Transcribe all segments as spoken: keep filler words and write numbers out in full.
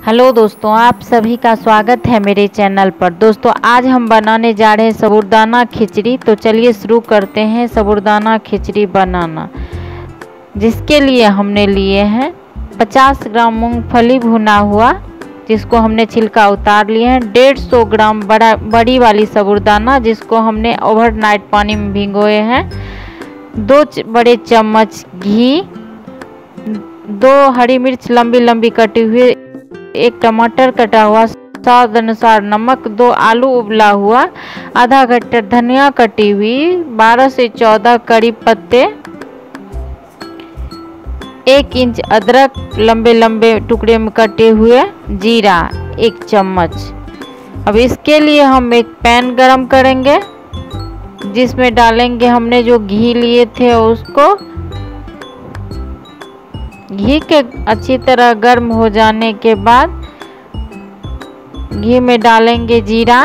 Hello दोस्तों, आप सभी का स्वागत है मेरे चैनल पर। दोस्तों आज हम बनाने जा रहे हैं साबूदाना खिचड़ी। तो चलिए शुरू करते हैं साबूदाना खिचड़ी बनाना। जिसके लिए हमने लिए हैं पचास ग्राम मूंगफली भुना हुआ, जिसको हमने छिलका उतार लिए हैं। डेढ़ सौ ग्राम बड़ा बड़ी वाली साबूदाना, जिसको हमने ओवरनाइट पानी में भिगोए हैं। दो बड़े चम्मच घी, दो हरी मिर्च लंबी लंबी कटी हुई, एक टमाटर कटा हुआ, स्वाद अनुसार नमक, दो आलू उबला हुआ, आधा गट्टा धनिया कटी हुई, बारह से चौदह कड़ी पत्ते, एक इंच अदरक लंबे लंबे टुकड़े में कटे हुए, जीरा एक चम्मच। अब इसके लिए हम एक पैन गरम करेंगे, जिसमें डालेंगे हमने जो घी लिए थे उसको। घी के अच्छी तरह गर्म हो जाने के बाद घी में डालेंगे जीरा,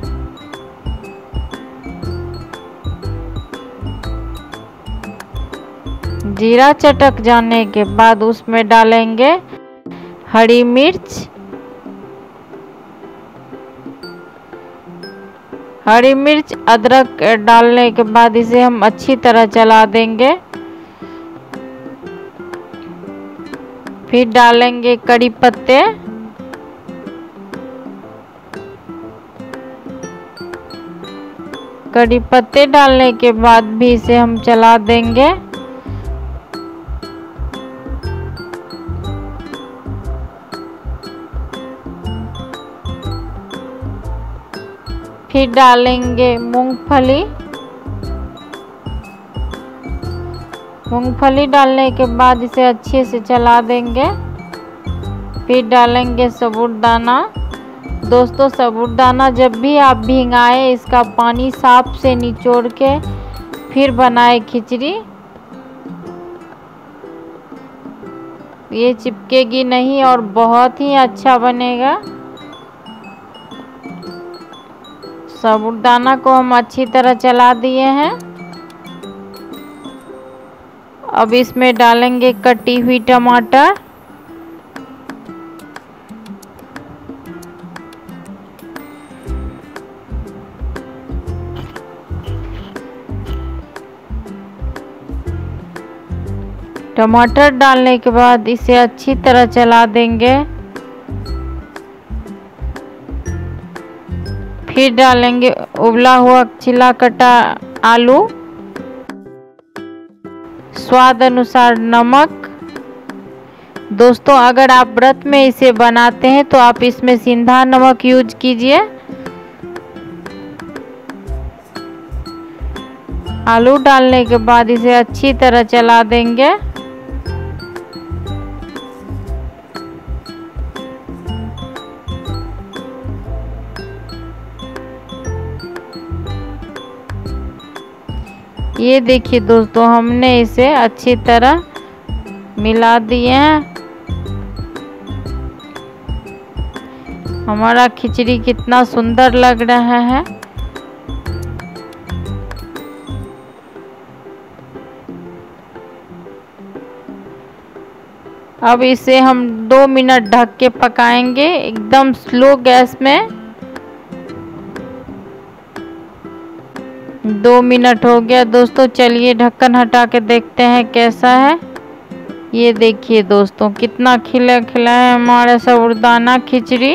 जीरा चटक जाने के बाद उसमें डालेंगे हरी मिर्च, हरी मिर्च अदरक डालने के बाद इसे हम अच्छी तरह चला देंगे। फिर डालेंगे कड़ी पत्ते, कड़ी पत्ते डालने के बाद भी इसे हम चला देंगे। फिर डालेंगे मूंगफली, मूंगफली डालने के बाद इसे अच्छे से चला देंगे। फिर डालेंगे साबूदाना। दोस्तों साबूदाना जब भी आप भिगाएं, इसका पानी साफ से निचोड़ के फिर बनाए खिचड़ी। ये चिपकेगी नहीं और बहुत ही अच्छा बनेगा। साबूदाना को हम अच्छी तरह चला दिए हैं। अब इसमें डालेंगे कटी हुई टमाटर, टमाटर डालने के बाद इसे अच्छी तरह चला देंगे। फिर डालेंगे उबला हुआ छिला कटा आलू, स्वाद अनुसार नमक। दोस्तों अगर आप व्रत में इसे बनाते हैं तो आप इसमें सिंधा नमक यूज कीजिए। आलू डालने के बाद इसे अच्छी तरह चला देंगे। ये देखिए दोस्तों, हमने इसे अच्छी तरह मिला दिए हैं। हमारा खिचड़ी कितना सुंदर लग रहा है। अब इसे हम दो मिनट ढक के पकाएंगे, एकदम स्लो गैस में। दो मिनट हो गया दोस्तों, चलिए ढक्कन हटा के देखते हैं कैसा है। ये देखिए दोस्तों, कितना खिला खिला है हमारा साबूदाना खिचड़ी।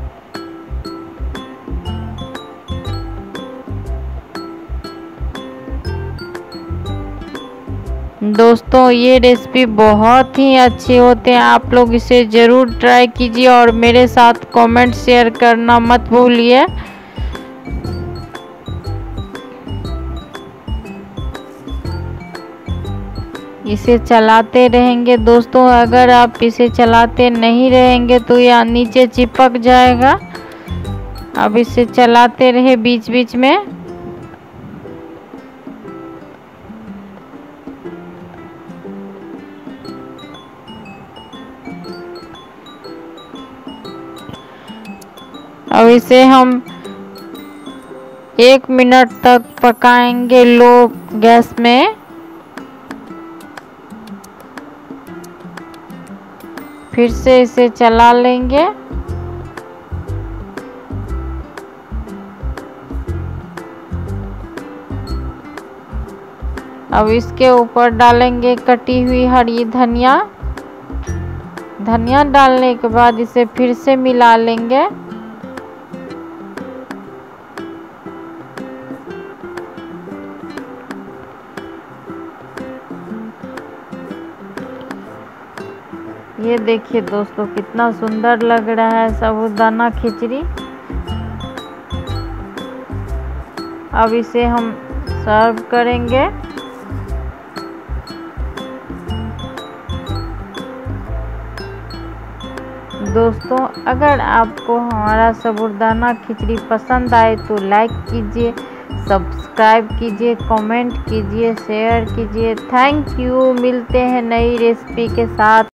दोस्तों ये रेसिपी बहुत ही अच्छे होते हैं, आप लोग इसे ज़रूर ट्राई कीजिए और मेरे साथ कमेंट शेयर करना मत भूलिए। इसे चलाते रहेंगे दोस्तों, अगर आप इसे चलाते नहीं रहेंगे तो यह नीचे चिपक जाएगा। अब इसे चलाते रहे बीच बीच में। अब इसे हम एक मिनट तक पकाएंगे लो गैस में। फिर से इसे चला लेंगे। अब इसके ऊपर डालेंगे कटी हुई हरी धनिया। धनिया डालने के बाद इसे फिर से मिला लेंगे। ये देखिए दोस्तों कितना सुंदर लग रहा है साबूदाना खिचड़ी। अब इसे हम सर्व करेंगे। दोस्तों अगर आपको हमारा साबूदाना खिचड़ी पसंद आए तो लाइक कीजिए, सब्सक्राइब कीजिए, कमेंट कीजिए, शेयर कीजिए। Thank you. मिलते हैं नई रेसिपी के साथ।